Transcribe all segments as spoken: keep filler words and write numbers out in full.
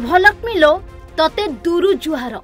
शुभलक्ष्मी लो तते दूरु जुहार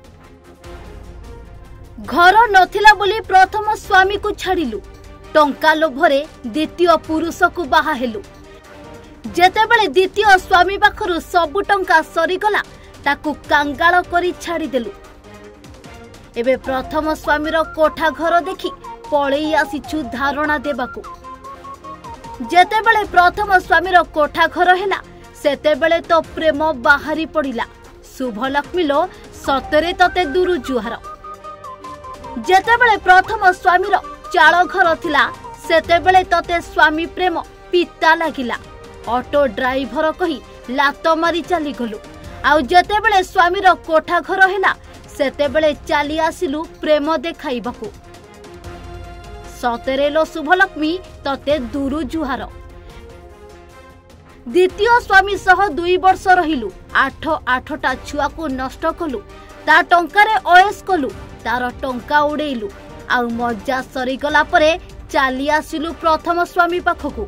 घर नथिला बोली प्रथम स्वामी को छाड़िलु टंका लोभरे द्वितीय पुरुष को बाहा हेलु जेतेबेले द्वितीय स्वामी पाखरु सबु टंका सरीगला ताकू कांगाल करी छाड़ीदेलु एबे प्रथम स्वामीर कोठा घर देखि पळेई आसीछु धारणा देबाकू जेतेबेले प्रथम स्वामीर कोठा घर हेला सेतेबेले तो प्रेम बाहरी पड़िला शुभलक्ष्मी लो सतरे तते दूरु जुहार जेतेबेले प्रथम स्वामीर चाल घर थिला सेतेबेले तते स्वामी प्रेम पिता लागिला ऑटो ड्राइवर कही लात मारी चली गलु आउ जेतेबेले स्वामीर कोठा घर हेला सेतेबेले चली आसिलु प्रेम देखाइबाकू सतरे लो शुभलक्ष्मी तते दूरु जुहार द्वितीय स्वामी सह दुई वर्ष रहिलु आठ आठटा छुआ को नष्ट कलु ता टंकारे ओएस कलु तार टंका उड़ेलु आउ मजा सरीगला परे चाली आसिलु प्रथम स्वामी पाखकू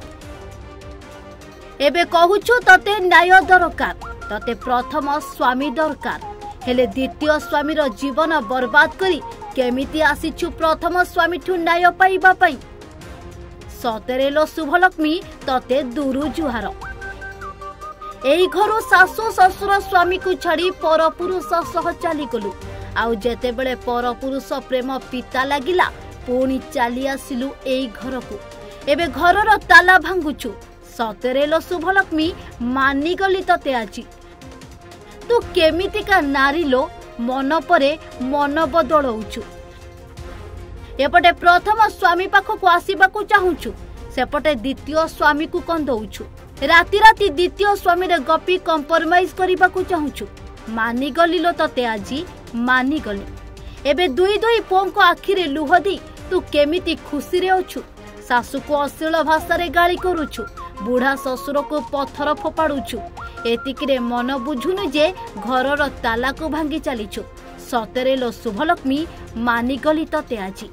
एबे कहूछु तते न्याय दरकार तते प्रथम स्वामी दरकार हेले द्वितीय स्वामीर जीवन बर्बाद करी केमिति आसीछु प्रथम स्वामी ठु न्याय पाइबा पई सतरे लो शुभलक्ष्मी तते दूरु जुहार एई घरु सासु ससुर स्वामी को छाड़ी पर पुरुष सह चली गलु आउ जेते बेले पर पुरुष प्रेम पिता लागिला पुणी चली आसिलु एई घर को एबे घरर ताला भांगुछु सतरे लो शुभलक्ष्मी मानी गली तते आजी तू केमितिका नारी लो मन परे मन बदलौछु एपटे प्रथम स्वामी पाखकू आसीबाकू चाहूछु सेपटे द्वितीय स्वामी को कंदौछु राति राति द्वितीय स्वामी रे गपी कंप्रोमाइज करबा को चाहूछु मानी गली लो तते आजी मानी गली एबे दुई दुई पोंको आखि रे लुह दी तू केमिति खुशी रे अछु सासु को अश्लील भाषा रे गाली करूछु बुढ़ा ससुर को पत्थर फोपाडुछु एतिक रे मन बुझुनु जे घरर ताला को भांगी चलीछु सतरे लो शुभलक्ष्मी मानी गली तते आजी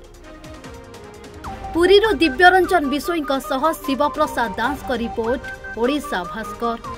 पुरी रो दिव्यरंजन बिसोई सह शिवप्रसाद दास का रिपोर्ट ओडिशा भास्कर।